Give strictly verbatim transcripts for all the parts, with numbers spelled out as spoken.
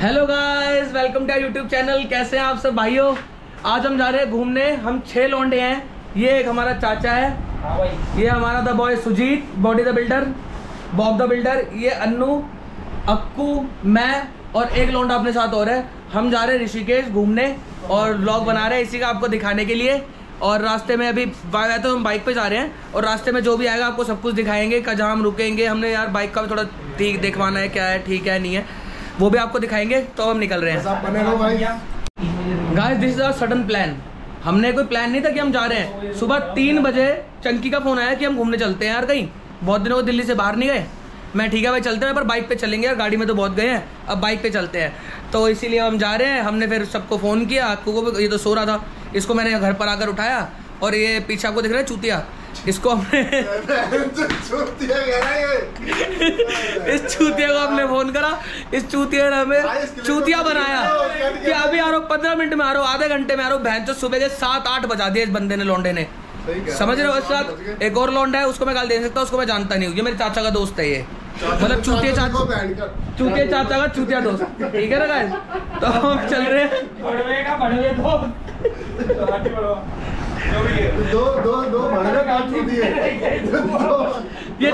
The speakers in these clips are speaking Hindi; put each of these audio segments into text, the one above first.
Hello guys, welcome to YouTube channel. कैसे हैं आप सब भाइयों? आज हम जा रहे हैं घूमने। हम छह लौंडे हैं। ये एक हमारा चाचा है, हाँ भाई। ये हमारा the boy Sujit, body the builder, Bob the builder. ये अन्नू, अक्कू, मैं और एक लौंडा अपने साथ और है। हम जा रहे हैं ऋषिकेश घूमने और व्लॉग बना रहे हैं इसी का आपको दिखाने के लिए। और रास्ते में अभी तो हम बाइक पे जा रहे हैं और रास्ते में जो भी आएगा आपको सब कुछ दिखाएंगे। जहाँ हम रुकेंगे, हमने यार बाइक का भी थोड़ा ठीक देखवाना है, क्या है ठीक है नहीं है, वो भी आपको दिखाएंगे। तो हम निकल रहे हैं guys. This is our sudden plan. हमने कोई प्लान नहीं था कि हम जा रहे हैं। सुबह तीन बजे चंकी का फोन आया कि हम घूमने चलते हैं यार कहीं। बहुत दिनों को दिल्ली से बाहर नहीं गए। मैं ठीक है भाई चलते हैं, पर बाइक पे चलेंगे यार, गाड़ी में तो बहुत गए हैं, अब बाइक पे चलते हैं। तो इसीलिए हम जा रहे हैं। हमने फिर सबको फ़ोन किया, आपको को भी, ये तो सो रहा था, इसको मैंने घर पर आकर उठाया। और ये पीछे आपको दिख रहा है चूतिया, इसको हमने इस चूतिया को हमने फोन करा। इस चूतिया ने हमें चूतिया बनाया कि अभी आ रहा हूँ, पंद्रह मिनट में आ रहा हूँ, आधे घंटे में आ रहा हूँ। बहन तो सुबह के सात आठ बजा दिए इस बंदे ने, लौंडे ने। समझ रहे हो? इस साथ एक और लौंडा है, उसको मैं गाल दे सकता हूँ, उसको मैं जानता नहीं हूँ। ये मेरे चाचा का दोस्त है, ये मतलब चूतिया चाचा, चूतिया चाचा का चूतिया दोस्त, ठीक है ना गाइस? तो हम चल रहे हैं। दो दो दो भड़वे काम चूती है। ये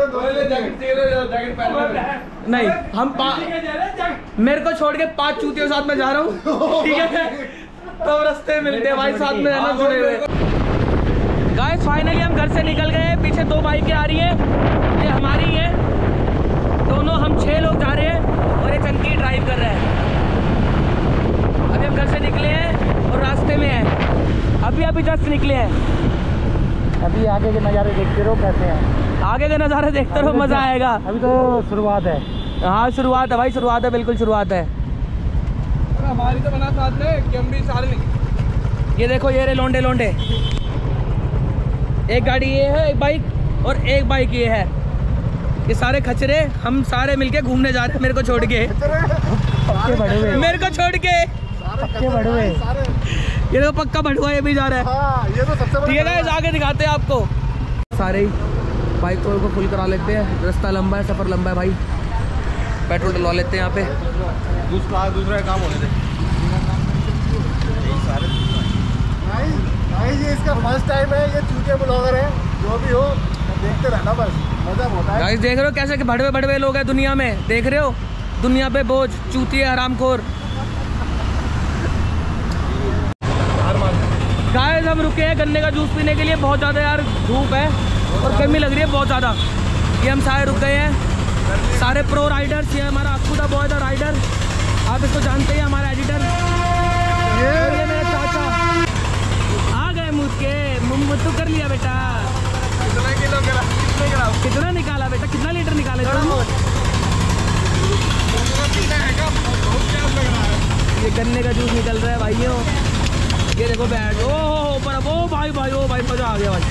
नहीं, हम मेरे को छोड़ के पांच चूतियों के साथ में जा रहा हूँ, ठीक है? तो रास्ते मिलते हैं भाई, साथ में रहना जुड़े हुए। गाइस फाइनली हम घर से निकल गए। पीछे दो बाइकें आ रही हैं, ये हमारी है। दोनों हम छह लोग जा रहे हैं और ये चंकी ड्राइव कर रहा है। अभी हम घर से निकले हैं और रास्ते में हैं, अभी अभी जस्ट निकले हैं। अभी आगे के नज़ारे देखते रहो कैसे हैं। आगे के नज़ारे देखते रहो, मज़ा आएगा। अभी तो शुरुआत है। हाँ शुरुआत है भाई, शुरुआत है, बिल्कुल शुरुआत है। हमारी तो बना साथ में कि हम भी सारे निकले। ये देखो, ये रे लौंडे लौंडे, एक गाड़ी ये है, एक बाइक और एक बाइक ये है। ये सारे खचरे हम सारे मिलके घूमने जा रहे हैं, मेरे को छोड़ के। पक्के बड़े हुए, मेरे को छोड़ के पक्के बड़े हुए। ये तो पक्का भटुआ ये भी जा रहा है। हाँ, ये तो सबसे ठीक है गाइस, आगे दिखाते हैं आपको। सारे ही बाइक को फुल करा लेते हैं। रास्ता लंबा है, सफ़र लंबा है भाई। पेट्रोल डलवा लेते हैं यहाँ पे। दूसरा दूसरा काम होने दे। ये इसका फर्स्ट टाइम है, ये चूतिया ब्लॉगर है। जो भी हो देखते रहना, बस मजा होता है। गाइस देख रहे हो कैसे कि भड़वे भड़वे लोग हैं दुनिया में, देख रहे हो? दुनिया पे बोझ, चूतिया, हरामखोर। गाइस हम रुके हैं गन्ने का जूस पीने के लिए। बहुत ज़्यादा यार धूप है और गर्मी लग रही है बहुत ज़्यादा। ये हम सारे रुक गए हैं, सारे प्रो राइडर्स। ये हमारा अक्कू दा बॉय दा राइडर, आप इसको जानते हैं, हमारा एडिटर। ये, ये मेरे चाचा आ गए मुझके, मुझको कर लिया बेटा। कितना किलो करा? कितने करा? कितना निकाला बेटा? कितना लीटर निकाले? ये गन्ने का जूस निकल रहा है भाइयों। ये देखो बैठ, ओ हो पर ओ भाई भाई ओ भाई मजा आ गया भाई।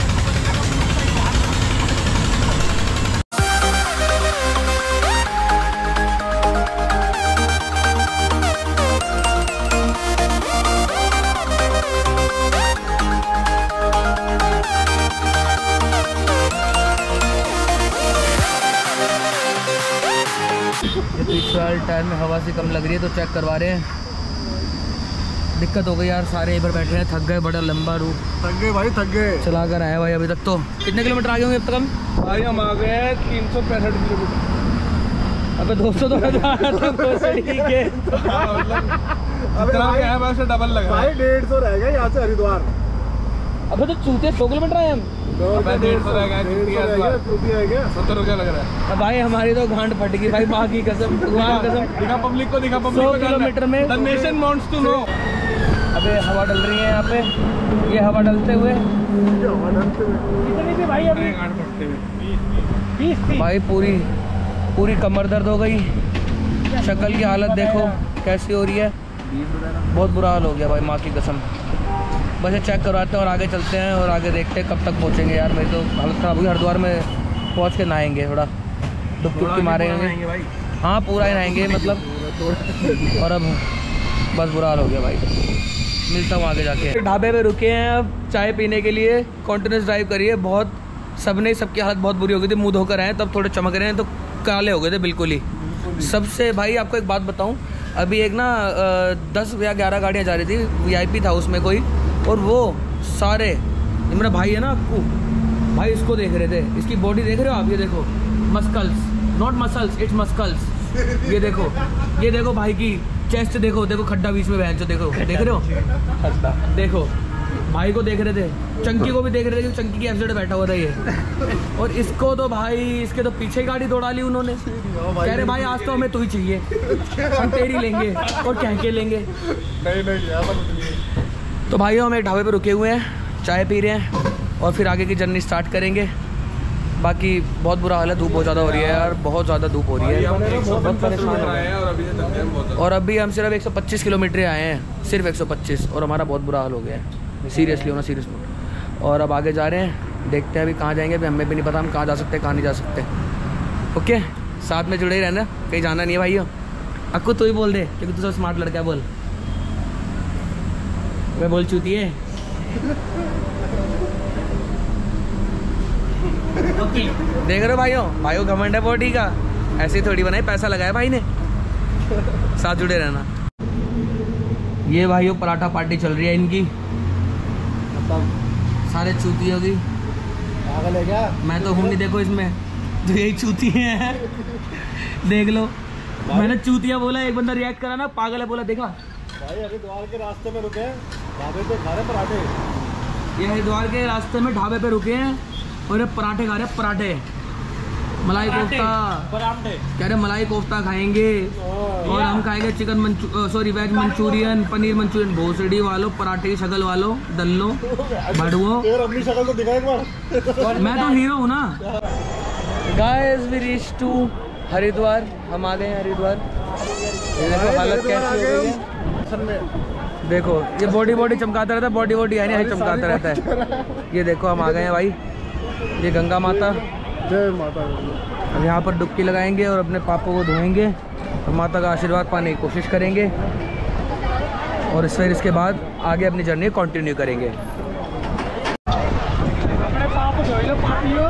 ये पिछले टायर में हवा से कम लग रही है तो चेक करवा रहे हैं। दिक्कत हो गई यार, सारे इधर बैठे हैं, थक गए, बड़ा लंबा रूट। थक गए भाई, थक गए। चला कर आए भाई। अभी तक तो कितने किलोमीटर आगे होंगे अब तक हम? भाई हम आ गए हैं तीन सौ पैंसठ किलोमीटर। अबे दो सौ तो ठीक है। अबे भाई है वैसे डबल लगा भाई, डेढ़ सौ रह गया यहाँ से हरिद्वार। अबे तो चूते सौ किलोमीटर आए हम। डेढ़ सौ रह गया, सत्तर रुपया लग रहा है। अब भाई हमारी तो गांड फट गई भाई, माँ की कसम, भगवान की कसम। दिखा पब्लिक को, दिखा पब्लिक सौ को किलोमीटर में the nation wants to know. अबे हवा डल रही है यहाँ पे, ये हवा डलते हुए कितनी थी भाई अभी? बीस थी भाई। पूरी पूरी कमर दर्द हो गई। शक्ल की हालत देखो कैसी हो रही है, बहुत बुरा हाल हो गया भाई, माँ की कसम। बस ये चेक करवाते हैं और आगे चलते हैं और आगे देखते हैं कब तक पहुँचेंगे यार। मेरी तो हालत ख़राब हुई। हरिद्वार में पहुँच के नहाएंगे, थोड़ा डुबकी मारेंगे। हाँ पूरा ही नहाएंगे मतलब। और अब बस बुरा हाल हो गया भाई। मिलता हूँ आगे जाके। ढाबे पे रुके हैं अब चाय पीने के लिए। कॉन्टिन्यूस ड्राइव करिए, बहुत सबने सबकी हालत बहुत बुरी हो गई थी। मुँह धोकर आए तब थोड़े चमक रहे हैं, तो काले हो गए थे बिल्कुल ही सबसे। भाई आपको एक बात बताऊं, अभी एक ना दस या ग्यारह गाड़ियाँ जा रही थी, वीआईपी था उसमें कोई, और वो सारे, ये मेरा भाई है ना अक्कू भाई, इसको देख रहे थे। इसकी बॉडी देख रहे हो आप, ये देखो muscles, not muscles, it's muscles. ये देखो, ये देखो भाई की चेस्ट देखो, देखो खड्डा बीच में बहन चो, देखो देख रहे हो, देखो भाई को देख रहे थे, चंकी को भी देख रहे थे कि चंकी की एफजेड बैठा हुआ था ये। और इसको तो भाई, इसके तो पीछे गाड़ी दौड़ा ली उन्होंने। कह रहे भाई आज तो हमें तू ही चाहिए, हम तेरी लेंगे और कह के लेंगे। नहीं नहीं, तो भाई हम एक ढाबे पे रुके हुए हैं, चाय पी रहे हैं और फिर आगे की जर्नी स्टार्ट करेंगे। बाकी बहुत बुरा हाल है, धूप बहुत ज़्यादा हो रही है यार, बहुत ज़्यादा धूप हो रही है, बहुत परेशान हो रहे हैं। और अभी हम सिर्फ एक सौ पच्चीस किलोमीटर आए हैं, सिर्फ एक सौ पच्चीस, और हमारा बहुत बुरा हाल हो गया है। सीरियसली होना, सीरियस नोट। और अब आगे जा रहे हैं, देखते हैं अभी कहाँ जाएंगे, अभी हमें भी नहीं पता हम कहाँ जा सकते हैं, कहाँ नहीं जा सकते। ओके, साथ में जुड़े ही रहना, कहीं जाना नहीं है भाइयों। अक्कू तू ही बोल दे, क्योंकि तू सब स्मार्ट लड़का है, बोल। मैं बोल चुती है। देख रहे हो भाइयों, भाइयों घमंड है बॉडी का, ऐसे ही थोड़ी बनाई, पैसा लगाया भाई ने। साथ जुड़े रहना। ये भाइयों पराठा पार्टी चल रही है इनकी, सारे चूती होगी। पागल है क्या? मैं तो हूँ नहीं, देखो इसमें तो यही चूती है। देख लो, मैंने चूतिया बोला, एक बंदा रिएक्ट करा ना, पागल है बोला, देखा भाई हरिद्वार के रास्ते में रुके, ढाबे पे खा रहे पराठे। ये हरिद्वार के रास्ते में ढाबे पे रुके हैं और ये पराठे खा रहे हैं, पराठे, मलाई कोफ्ता, कह रहे मलाई कोफ्ता खाएंगे और हम खाएंगे chicken manchu sorry veg manchurian, paneer manchurian. भोसड़ी वालों, पराठे की शक्ल वालों, दल्लो भड़ुओ, अपनी शक्ल तो दिखा एक बार। मैं तो हीरो हूँ ना। Guys we reach to Haridwar, हम आ गए हैं हरिद्वार। ये देखो हालत कैसी हो गई है, देखो ये बॉडी बॉडी चमकाता रहता है, बॉडी बॉडी है नहीं चमकाता रहता है। ये देखो हम आ गए हैं भाई, ये गंगा माता, जय माता। अब यहाँ पर डुबकी लगाएंगे और अपने पापों को धोएंगे और माता का आशीर्वाद पाने की कोशिश करेंगे, और फिर इसके बाद आगे अपनी जर्नी कंटिन्यू करेंगे। अपने पाप धो लो पापियो,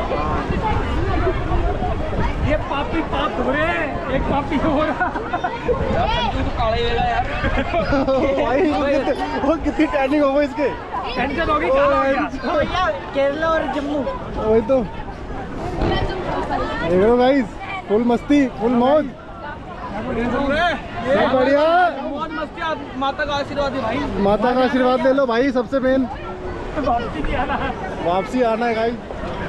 ये पापी पाप धो रहे, एक पापी हो रहा। भाई वो कितनी टैनिंग हो गई इसके, टेंशन होगी भैया, केरला और जम्मू। वही तो देख लो गाइस, फुल मस्ती, फुल मौज, सब बढ़िया, मौज मस्ती। आप माता का आशीर्वाद है भाई, माता का आशीर्वाद ले लो भाई, सबसे मेन वापसी नहीं आना है, वापसी आना है गाइस।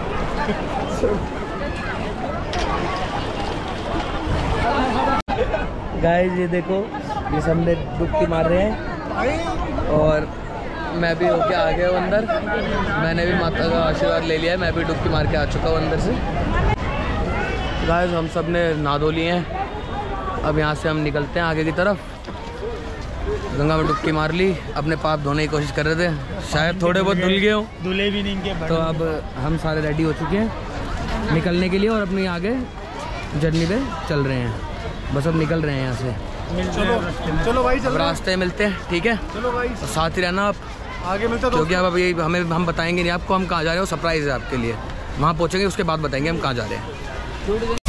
गाइस ये देखो, ये सब ने डुबकी मार रहे हैं और मैं भी होके आ गया हूँ अंदर। मैंने भी माता का आशीर्वाद ले लिया है, मैं भी डुबकी मार के आ चुका हूँ अंदर से। गाइस हम सब ने नहा धो लिए हैं, अब यहाँ से हम निकलते हैं आगे की तरफ। गंगा में डुबकी मार ली, अपने पाप धोने की कोशिश कर रहे थे, शायद थोड़े बहुत धुल गए हो, दूल्हे भी नहीं के। तो अब हम सारे रेडी हो चुके हैं निकलने के लिए और अपनी आगे जर्नी पे चल रहे हैं। बस अब निकल रहे हैं यहाँ से, चलो चलो भाई, चलो रास्ते मिलते हैं, ठीक है? चलो भाई, तो साथ ही रहना आप, आगे मिलते क्योंकि अब अभी हमें हम बताएंगे नहीं आपको हम कहाँ जा रहे हो, सरप्राइज़ है आपके लिए। वहाँ पहुँचेंगे उसके बाद बताएंगे हम कहाँ जा रहे हैं।